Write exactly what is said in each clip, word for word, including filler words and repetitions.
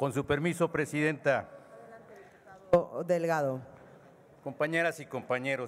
Con su permiso, Presidenta. Delgado. Compañeras y compañeros,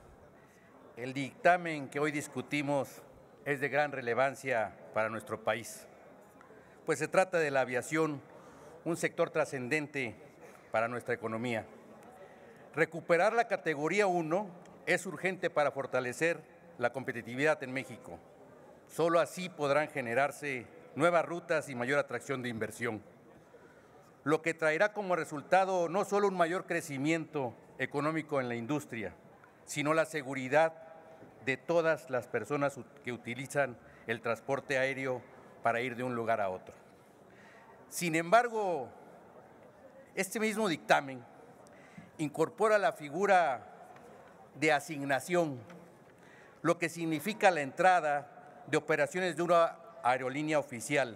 el dictamen que hoy discutimos es de gran relevancia para nuestro país, pues se trata de la aviación, un sector trascendente para nuestra economía. Recuperar la categoría uno es urgente para fortalecer la competitividad en México. Solo así podrán generarse nuevas rutas y mayor atracción de inversión, lo que traerá como resultado no solo un mayor crecimiento económico en la industria, sino la seguridad de todas las personas que utilizan el transporte aéreo para ir de un lugar a otro. Sin embargo, este mismo dictamen incorpora la figura de asignación, lo que significa la entrada de operaciones de una aerolínea oficial,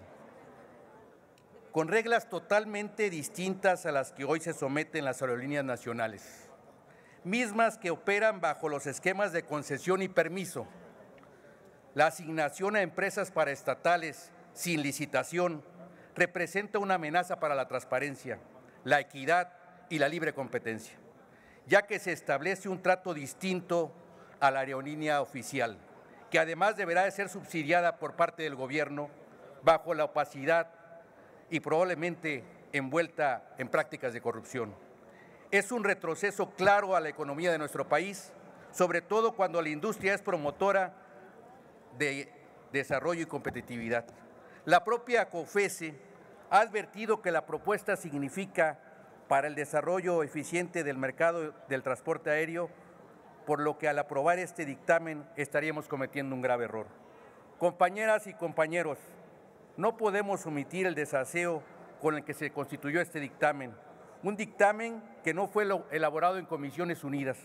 con reglas totalmente distintas a las que hoy se someten las aerolíneas nacionales, mismas que operan bajo los esquemas de concesión y permiso. La asignación a empresas paraestatales sin licitación representa una amenaza para la transparencia, la equidad y la libre competencia, ya que se establece un trato distinto a la aerolínea oficial, que además deberá de ser subsidiada por parte del gobierno bajo la opacidad y probablemente envuelta en prácticas de corrupción. Es un retroceso claro a la economía de nuestro país, sobre todo cuando la industria es promotora de desarrollo y competitividad. La propia COFECE ha advertido que la propuesta significa para el desarrollo eficiente del mercado del transporte aéreo, por lo que al aprobar este dictamen estaríamos cometiendo un grave error. Compañeras y compañeros, no podemos omitir el desaseo con el que se constituyó este dictamen, un dictamen que no fue elaborado en Comisiones Unidas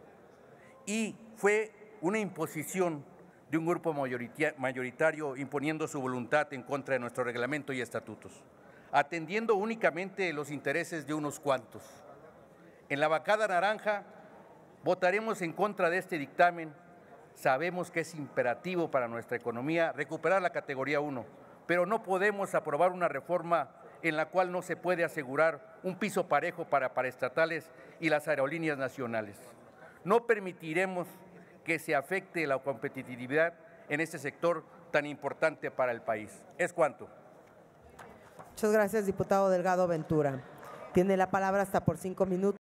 y fue una imposición de un grupo mayoritario imponiendo su voluntad en contra de nuestro reglamento y estatutos, atendiendo únicamente los intereses de unos cuantos. En la bancada naranja votaremos en contra de este dictamen. Sabemos que es imperativo para nuestra economía recuperar la categoría uno, pero no podemos aprobar una reforma en la cual no se puede asegurar un piso parejo para paraestatales y las aerolíneas nacionales. No permitiremos que se afecte la competitividad en este sector tan importante para el país. Es cuanto. Muchas gracias, diputado Delgado Ventura. Tiene la palabra hasta por cinco minutos.